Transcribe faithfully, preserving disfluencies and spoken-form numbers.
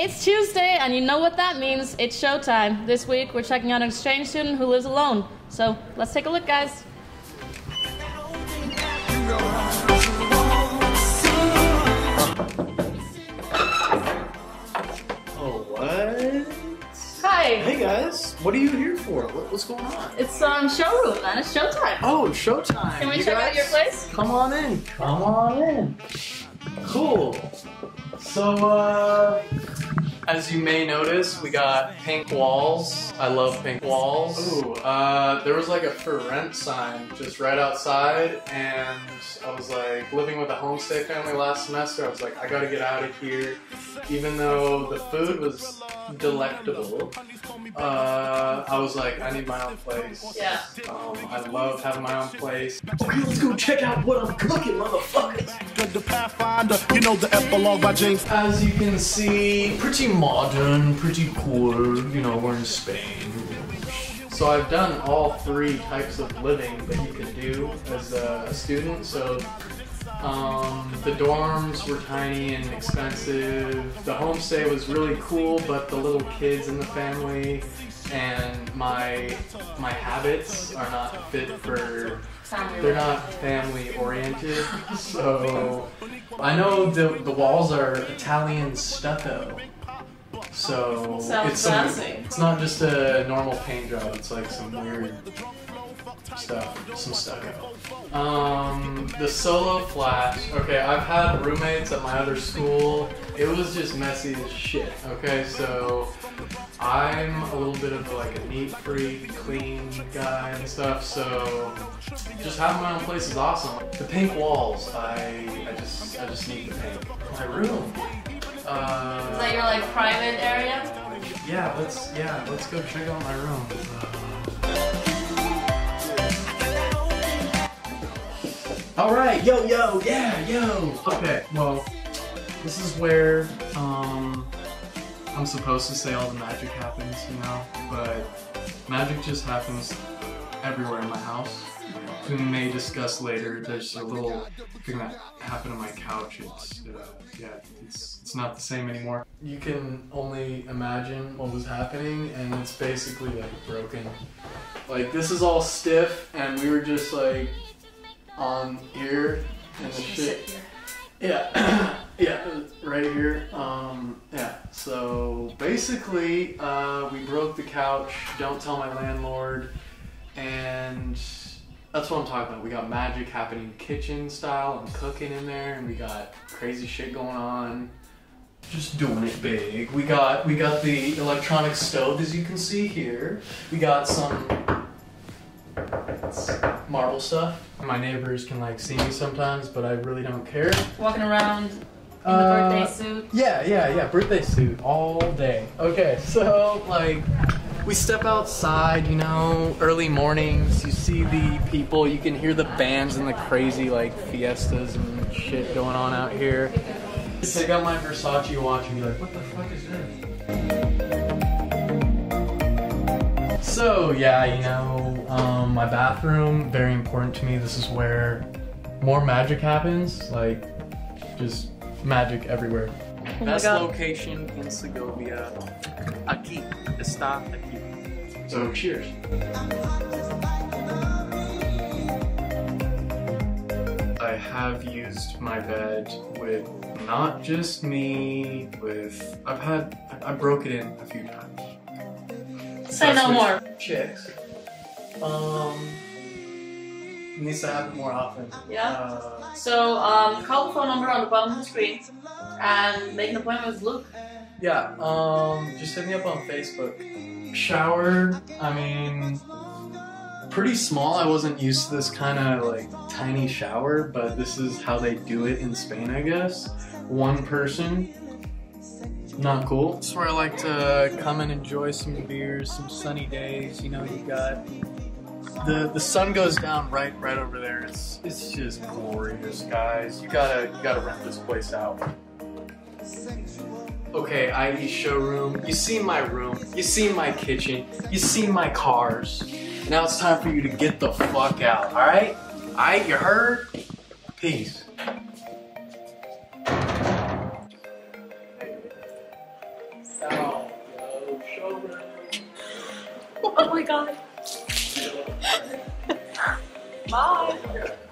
It's Tuesday, and you know what that means. It's showtime. This week, we're checking out an exchange student who lives alone. So, let's take a look, guys. Oh, what? Hi. Hey, guys. What are you here for? What, what's going on? It's um showroom, man. It's showtime. Oh, showtime. Can we you check guys? out your place? Come on in. Come on in. Cool. So, uh... as you may notice, we got pink walls. I love pink walls. Ooh, uh, there was like a for rent sign just right outside, and I was like living with a homestay family last semester. I was like, I gotta get out of here. Even though the food was delectable, uh, I was like, I need my own place. Yeah. Um, I love having my own place. Okay, let's go check out what I'm cooking, motherfuckers. The Pathfinder, you know the epilogue by James. As you can see, pretty modern, pretty cool, you know, we're in Spain. So I've done all three types of living that you can do as a student. So um, the dorms were tiny and expensive. The homestay was really cool, but the little kids in the family and my my habits are not fit for, they're not family oriented. So I know the, the walls are Italian stucco. So Sounds it's some, fancy. it's not just a normal paint job, it's like some weird stuff, some stucco. Um, the solo flat, okay, I've had roommates at my other school. It was just messy as shit, okay, so I'm a little bit of like a neat freak, clean guy and stuff, so just having my own place is awesome. The pink walls, I, I just, I just need to paint my room. Uh, Is that your like private area? Yeah, let's yeah, let's go check out my room. Uh, all right, yo, yo, yeah, yo. Okay, well, this is where um, I'm supposed to say all the magic happens, you know, but magic just happens everywhere in my house. We may discuss later. There's a little thing that happened on my couch. It's uh, yeah, it's it's not the same anymore. You can only imagine what was happening, and it's basically like broken. Like this is all stiff, and we were just like on here and the shit. Yeah, yeah, right here. Um, yeah. So basically, uh, we broke the couch. Don't tell my landlord, and that's what I'm talking about. We got magic happening kitchen style and cooking in there, and we got crazy shit going on. Just doing it big. We got we got the electronic stove, as you can see here. We got some marble stuff. My neighbors can like see me sometimes, but I really don't care. Walking around in the Uh, birthday suit. Yeah, yeah, yeah. Birthday suit all day. Okay, so like we step outside, you know, early mornings, you see the people, you can hear the bands and the crazy like fiestas and shit going on out here. Take out my Versace watch and be like, what the fuck is this? So yeah, you know, um, my bathroom, very important to me. This is where more magic happens, like just magic everywhere. Oh my Best God. location in Segovia. Aquí está aquí. So cheers. I have used my bed with not just me, with I've had I broke it in a few times. Say no That's more. with chicks. Um, needs to happen more often. Yeah. Uh, So um, call the phone number on the bottom of the screen and make an appointment with Luke. Yeah, um, just hit me up on Facebook. Shower, I mean, pretty small. I wasn't used to this kind of like tiny shower, but this is how they do it in Spain, I guess. One person, not cool. That's where I like to come and enjoy some beers, some sunny days. You know, you got the the sun goes down right right over there. It's it's just glorious, guys. You gotta you gotta rent this place out. Okay, I E showroom. You see my room. You see my kitchen. You see my cars. Now it's time for you to get the fuck out, alright? Alright, you heard? Peace. my god. Bye.